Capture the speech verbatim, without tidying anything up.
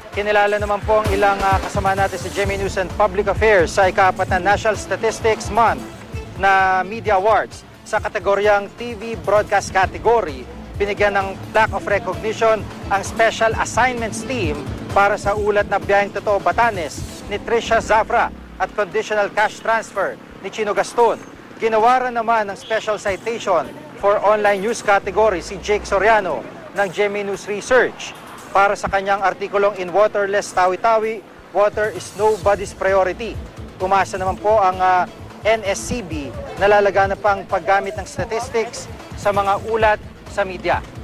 Kinilala naman po ang ilang uh, kasama natin sa G M A News and Public Affairs sa ika-apat na National Statistics Month na Media Awards. Sa kategoryang T V Broadcast Category, binigyan ng plaque of recognition ang Special Assignments Team para sa ulat na Biyaheng Totoo Batanes ni Trisha Zafra at Conditional Cash Transfer ni Chino Gaston. Ginawaran naman ng Special Citation for Online News Category si Jake Soriano ng G M A News Research para sa kanyang artikulong In Waterless Tawi-Tawi, Water is Nobody's Priority. Umasa naman po ang uh, N S C B na lalagana pang paggamit ng statistics sa mga ulat sa media.